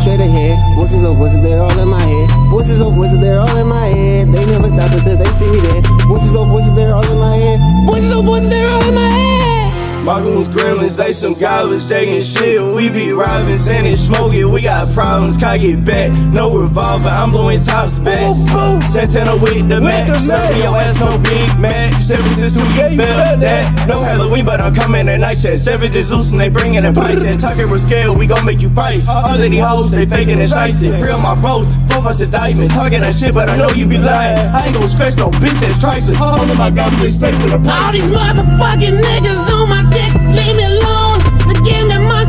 straight ahead. Voices of voices, they're all in my head. Voices of voices, they're all in my head. They never stop until they see me dead. Voices of voices, they're all in my head. Voices of voices, they're all in my head. My goons gremlins, they some goblins, they ain't shit. We be robbing, sanding, smoking. We got problems, can't get back. No revolver, I'm blowing tops back. Santana with the max. Serving your ass no Big Mac. 7 since 2 you felt that. No Halloween, but I'm coming at night chat. Savages loose and they bringing the price. And talking with scale, we gon' make you fight. All of these hoes, they faking and shiesty. Real my bros, both us a diamond. Talking that shit, but I know you be lying. I ain't gon' scratch no bitch that's trifling. All of my guns, they stay to the price. All these motherfucking niggas on my dick, leave me alone. They give me money.